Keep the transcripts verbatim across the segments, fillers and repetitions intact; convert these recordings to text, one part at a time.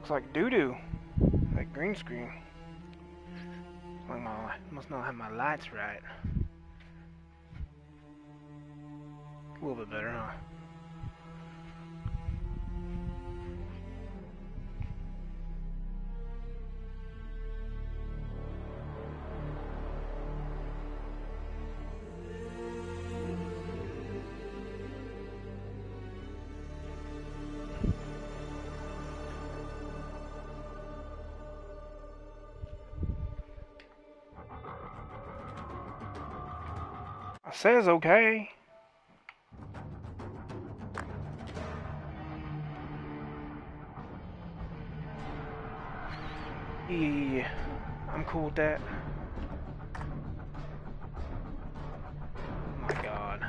Looks like doo-doo. Like green screen. Like my, must not have my lights right. A little bit better, huh? I says okay. Yeah, I'm cool with that. Oh my god.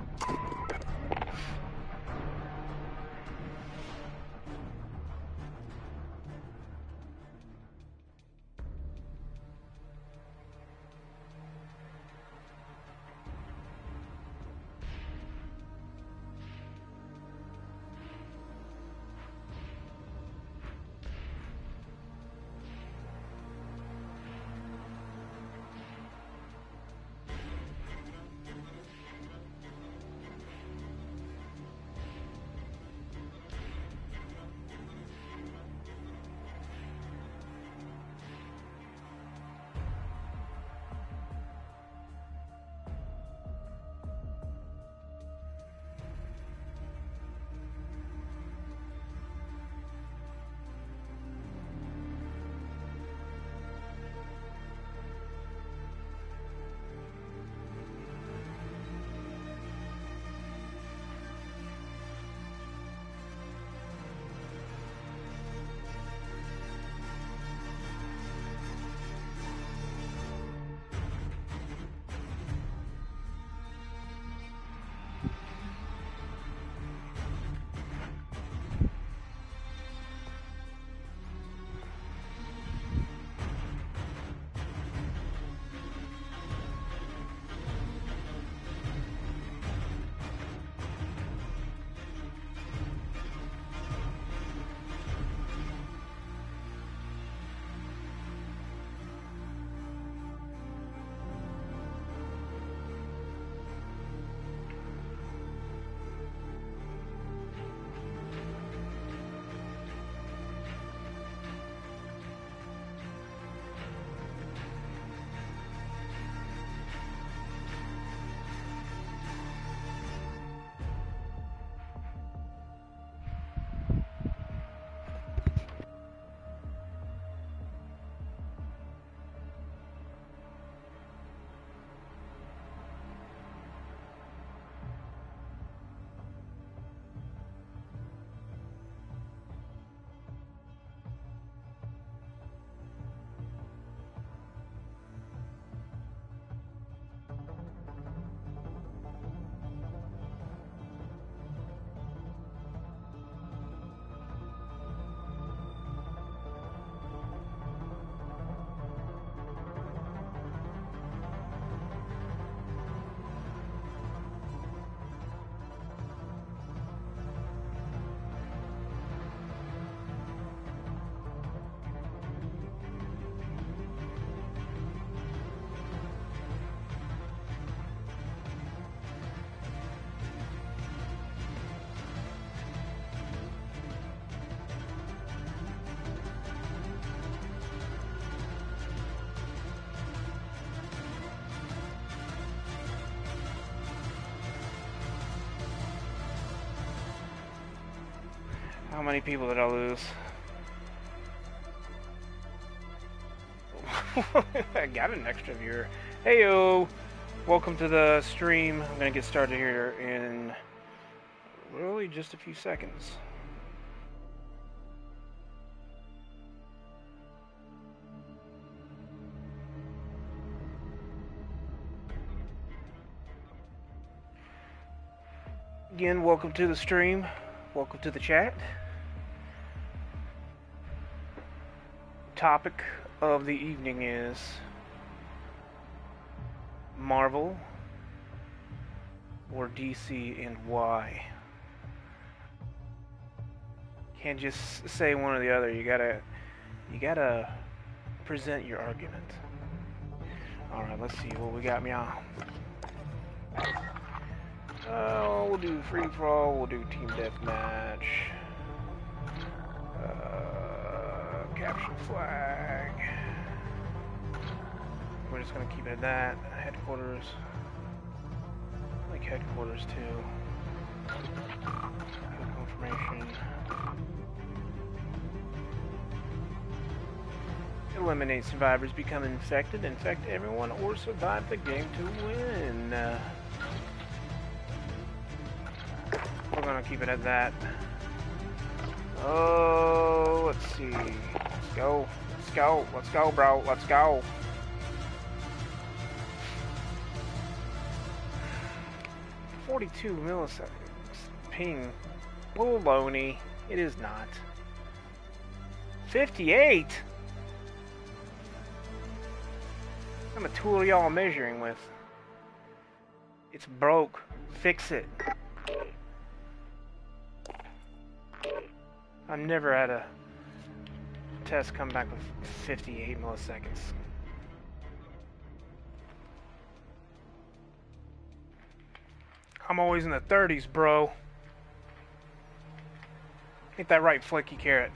How many people did I lose? I got an extra viewer. Heyo! Welcome to the stream. I'm gonna get started here in literally just a few seconds. Again, welcome to the stream. Welcome to the chat. Topic of the evening is Marvel or D C and why. can't just say one or the other. You gotta, you gotta present your argument. All right, let's see what we got, meow. Uh, we'll do free for all. We'll do team deathmatch. Uh, capture flag. We're just gonna keep it at that. Headquarters. I like headquarters too. Confirmation. Eliminate survivors, become infected, infect everyone, or survive the game to win. Uh, we're gonna keep it at that. Oh, let's see. Let's go. Let's go. Let's go, bro. Let's go. forty-two milliseconds. Ping. Baloney. It is not. fifty-eight? What kind of tool are y'all measuring with? It's broke. Fix it. I've never had a test come back with fifty-eight milliseconds. I'm always in the thirties, bro. Ain't that right, Flicky Carrot?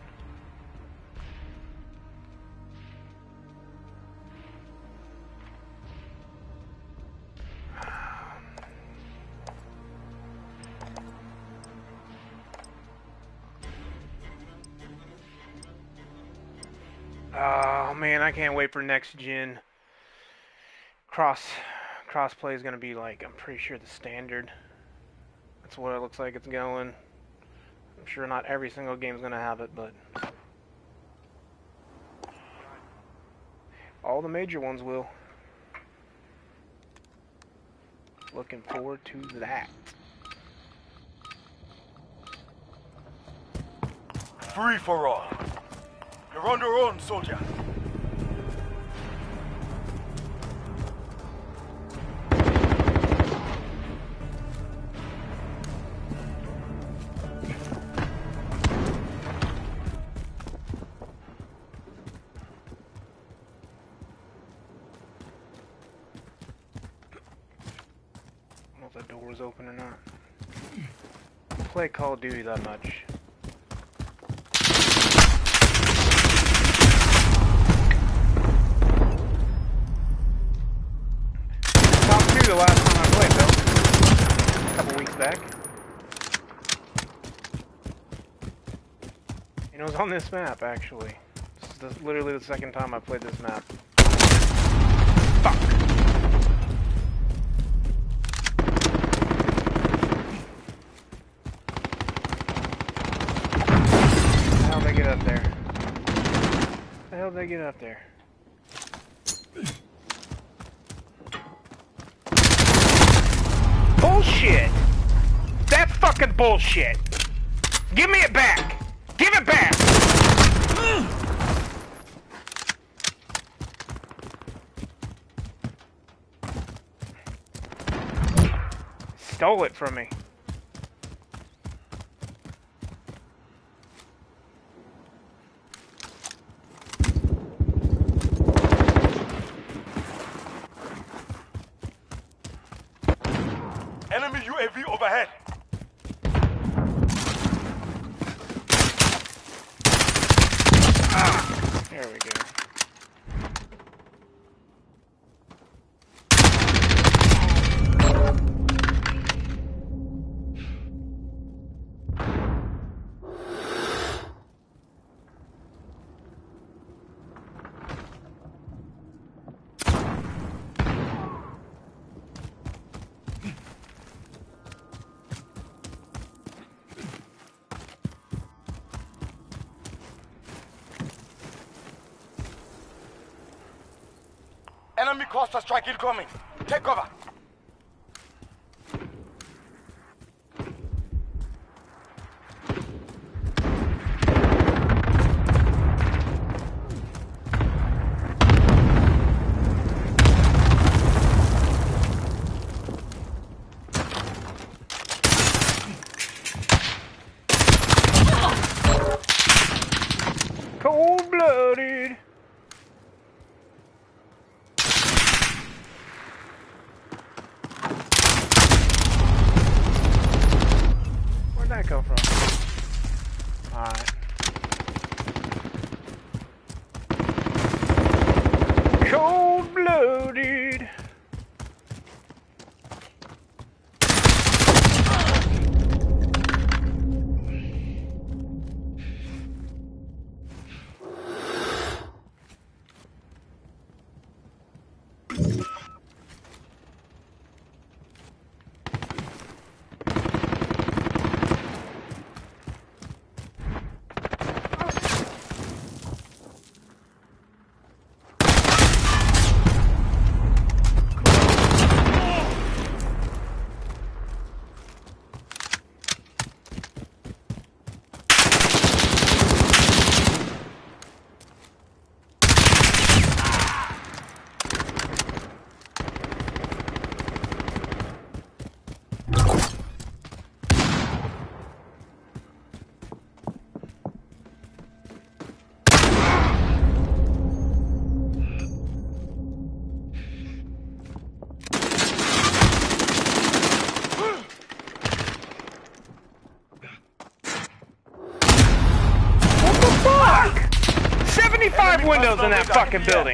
Oh man, I can't wait for next gen. Cross crossplay is gonna be like, I'm pretty sure the standard. That's what it looks like it's going. I'm sure not every single game is gonna have it, but all the major ones will. Looking forward to that. Free for all. You're on your own, soldier. I don't know if the door was open or not. I play Call of Duty that much. The last time I played, though, a couple weeks back. And it was on this map, actually. This is the, literally the second time I played this map. Fuck! How'd they get up there? How the hell did they get up there? Bullshit! That's fucking bullshit! Give me it back! Give it back! Stole it from me. Enemy U A V overhead. Ah, there we go. Enemy cluster strike incoming. Take cover. Cold-blooded. seventy-five windows in that fucking building.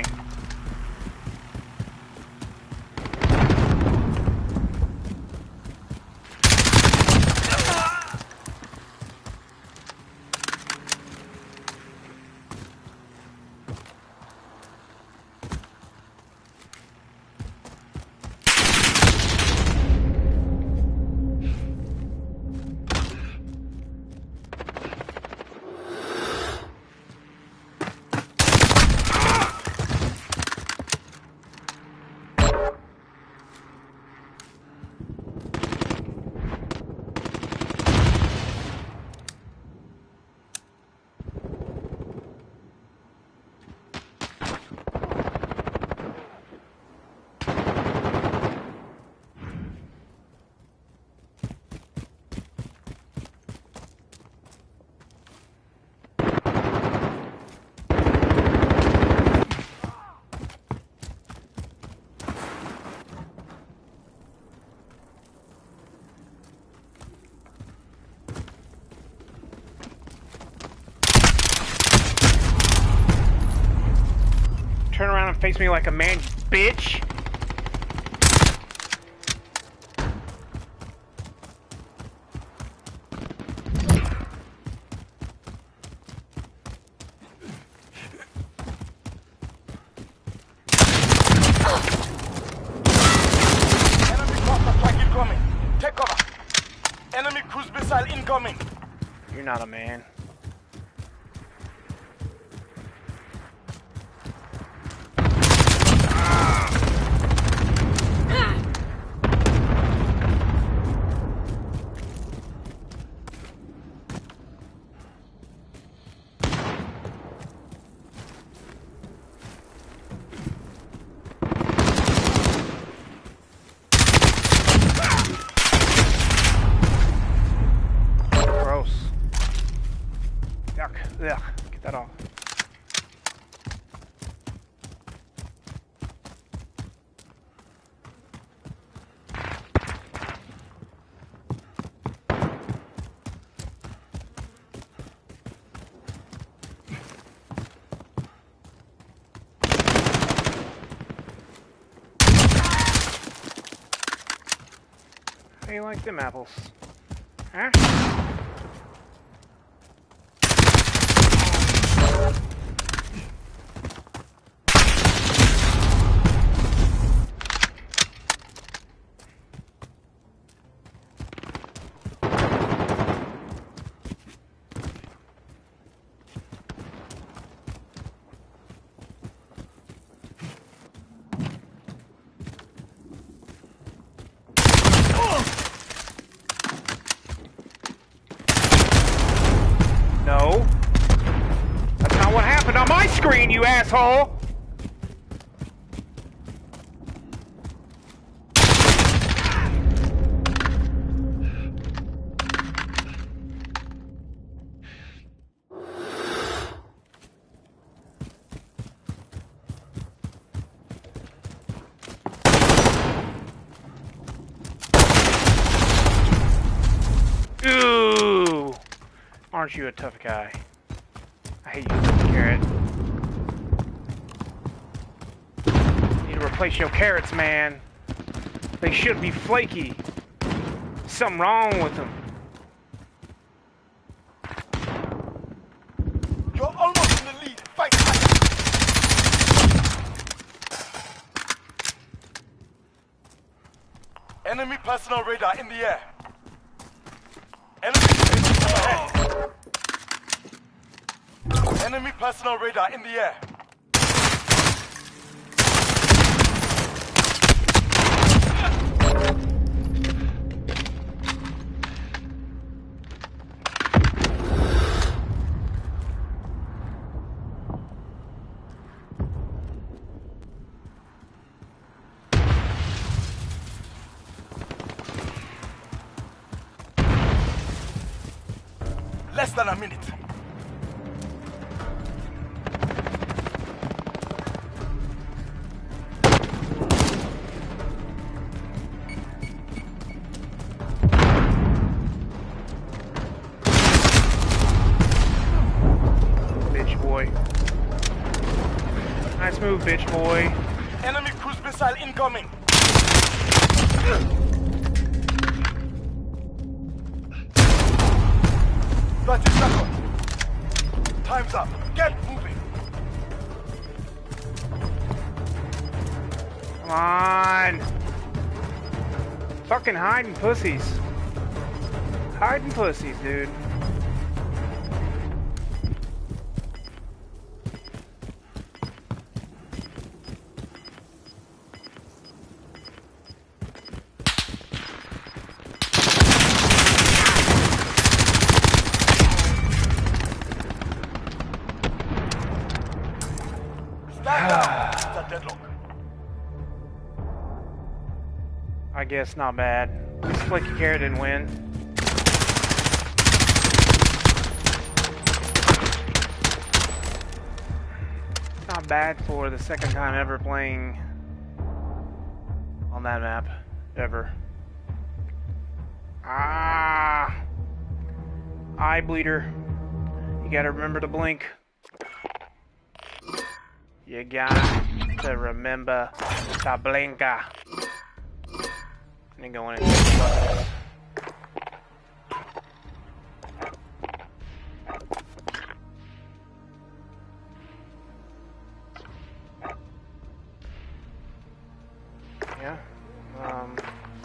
Turn around and face me like a man, bitch. Enemy cluster strike incoming. Take cover. Enemy cruise missile incoming. You're not a man. Ugh, get that off. How do you like them apples? Huh? No. That's not what happened on my screen, you asshole! Ooh! Aren't you a tough guy? I hate you, Carrot. Place your carrots, man. They should be flaky. Something wrong with them. You're almost in the lead. Fight hard. Enemy personal radar in the air. Enemy ahead. Enemy personal radar in the air. Less than a minute. Bitch boy. Nice move, bitch boy. Enemy cruise missile incoming. thirty seconds. Time's up. Get moving. Come on. Fucking hiding pussies. Hiding pussies, dude. Stand down. It's a deadlock. I guess not bad. Flicky Carrot didn't win. Not bad for the second time ever playing on that map. Ever. Ah! Eye bleeder. You gotta remember to blink. You got to remember to blink. And going in. Yeah. Um.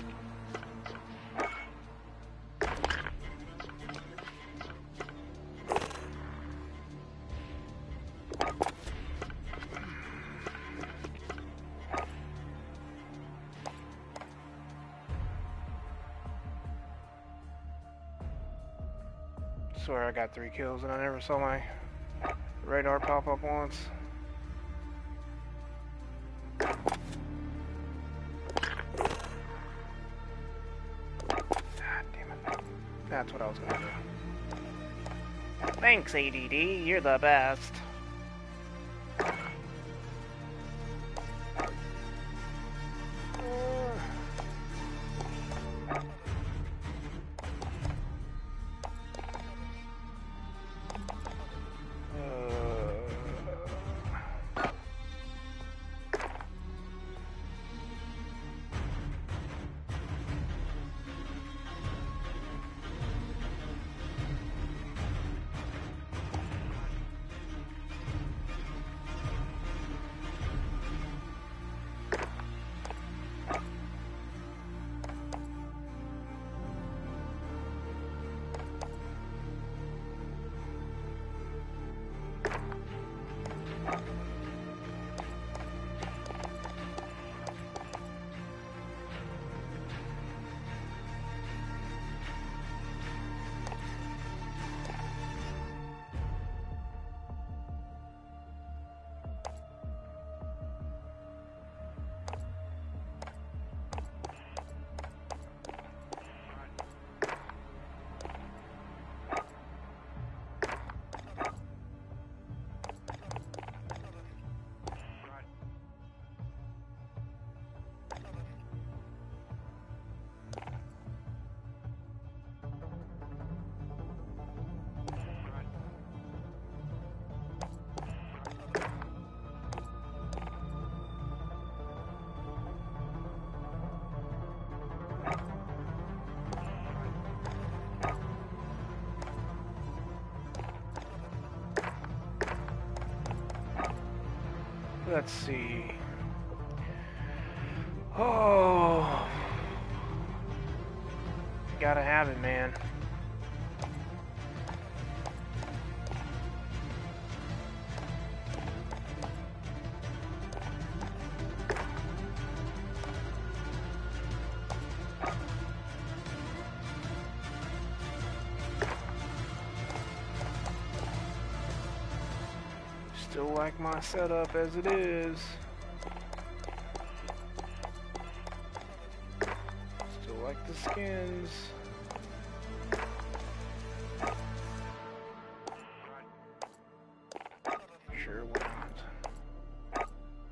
Swear I got three kills and I never saw my radar pop up once. God damn it. That's what I was gonna do. Thanks, A D D. You're the best. Let's see. Oh, gotta have it, man. Still like my setup as it is. Still like the skins. Sure, why not?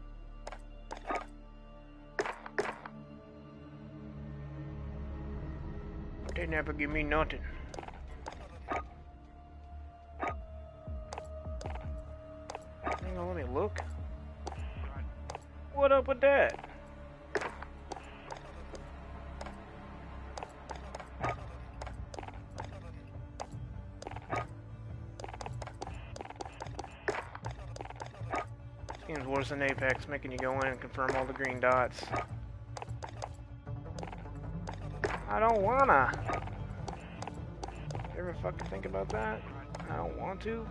They never give me nothing. Hang on, let me look. What up with that? Seems worse than Apex, making you go in and confirm all the green dots. I don't wanna. You ever fucking think about that? I don't want to.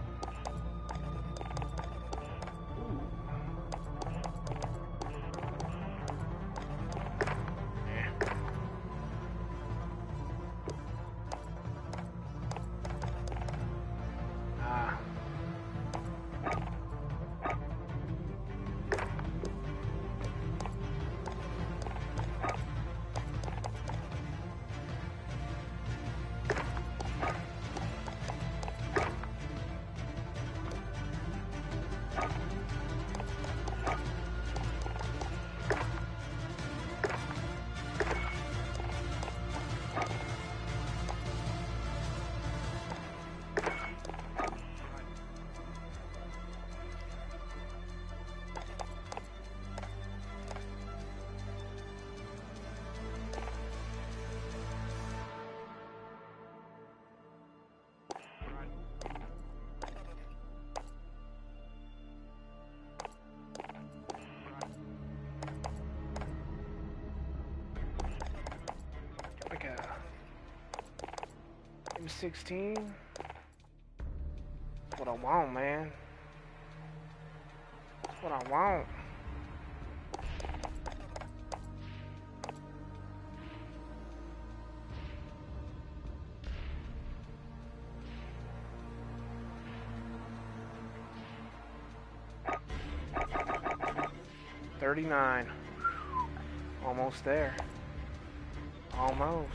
Like a M sixteen. That's what I want, man. That's what I want. Thirty-nine. Almost there. Almost.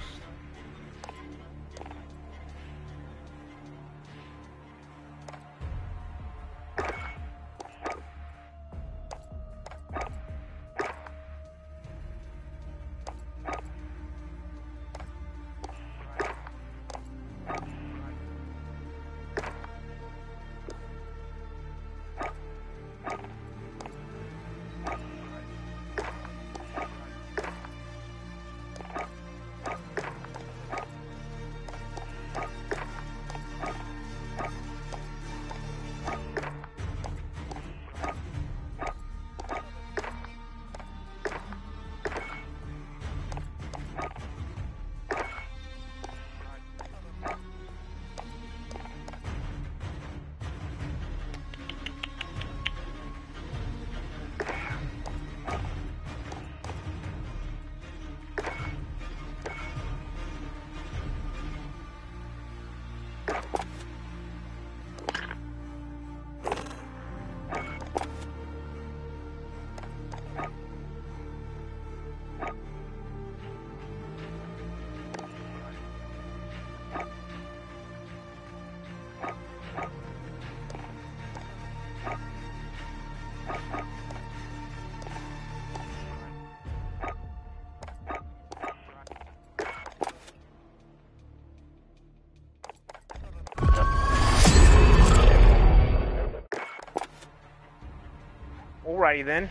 Alrighty then.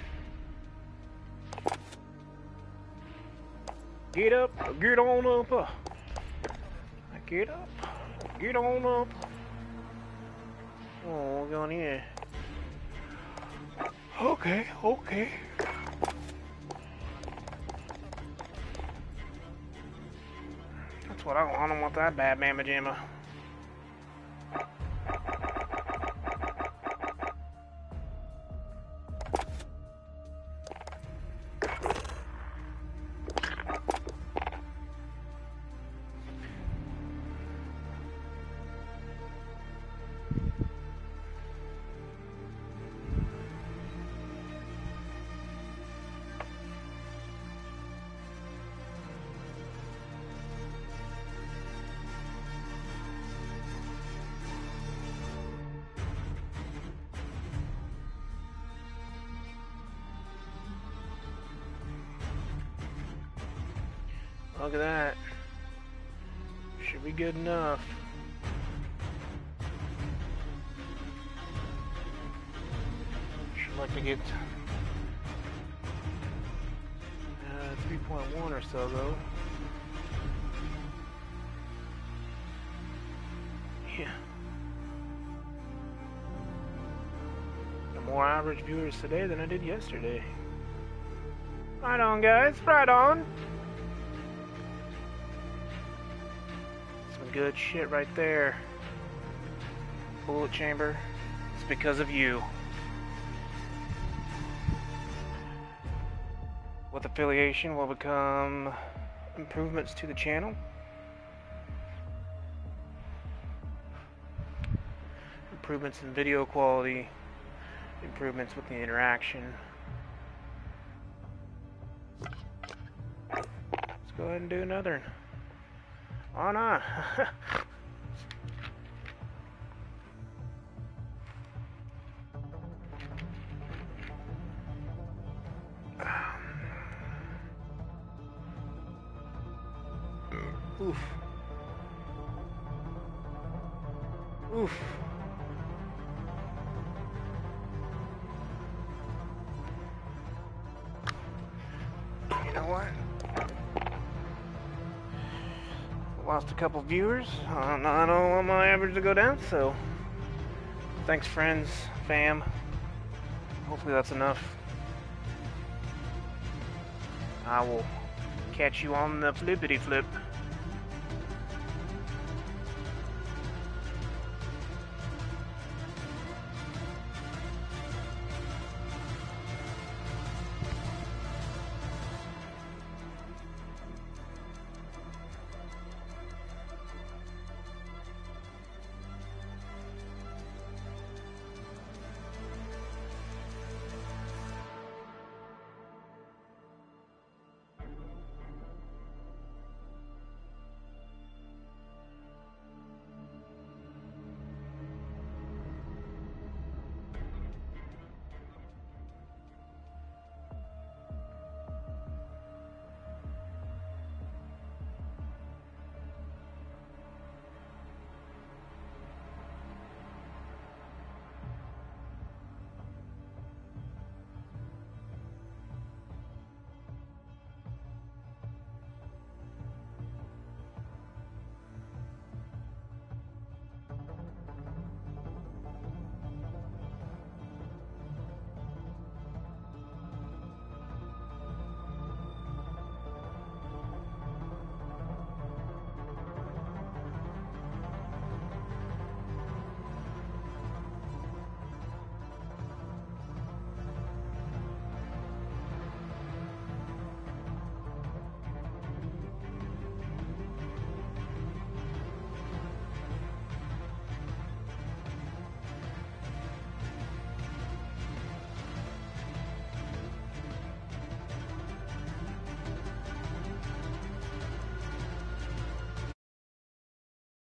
Get up, get on up. Uh. Get up, get on up. Oh, we're going here. Okay, okay. That's what I want. I don't want that bad mamma jamma. Look at that. Should be good enough. Should like to get uh, three point one or so though. Yeah. More average viewers today than I did yesterday. Right on, guys. Right on. Some good shit right there. Bullet chamber. It's because of you. With affiliation will become improvements to the channel. Improvements in video quality. Improvements with the interaction. Let's go ahead and do another one. On on. Oof. Oof. You know what? Lost a couple viewers. Uh, I don't want my average to go down, so thanks, friends, fam. Hopefully that's enough. I will catch you on the flippity flip.